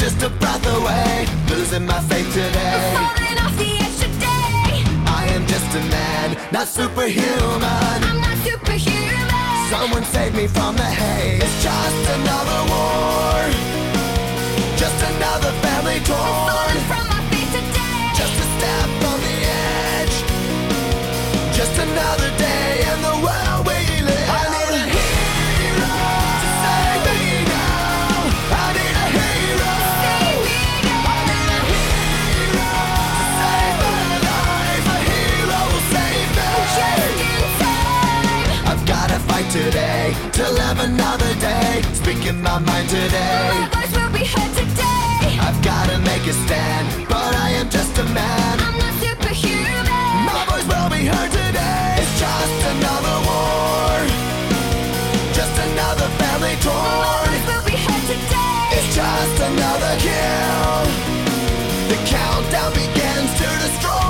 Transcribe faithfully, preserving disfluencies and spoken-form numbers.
just a breath away, losing my faith today. Falling off the edge today. I am just a man, not superhuman. I'm not superhuman. Someone save me from the haze. It's just another war, just another family torn. Falling from my feet today. Just a step on the edge, just another day in the world we live. I need a hero to save me now. I need a hero. Save me now. I need a hero to save my life. A hero will save me. Just in time. I've gotta fight today to live another day, speaking my mind today. My voice will be heard today. I've gotta make a stand, but I am just a man. I'm not superhuman. My voice will be heard today. It's just another war, just another family My torn. voice will be heard today. It's just another kill. The countdown begins to destroy.